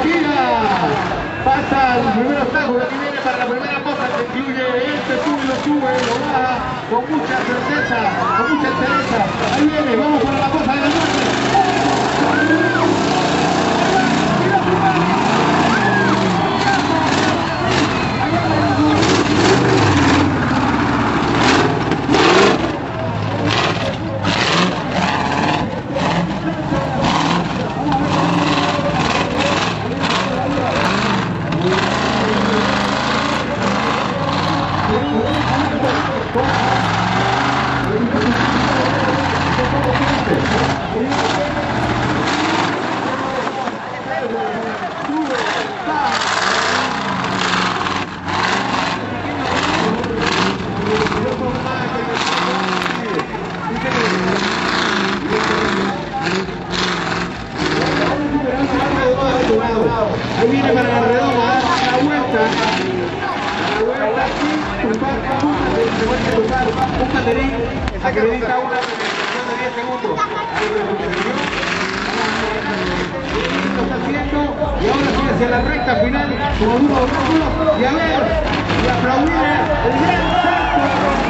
Pasa el primer obstáculo que viene para la primera cosa que incluye sube, lo baja con mucha certeza, con mucha entereza. Ahí viene, vamos para la cosa de la noche. Ahí viene para la redonda, la vuelta aquí, un banderín que acredita una presentación de 10 segundos. Lo está haciendo y ahora sí hacia la recta final, como un obstáculo, y a ver, y aplaudir el gran salto.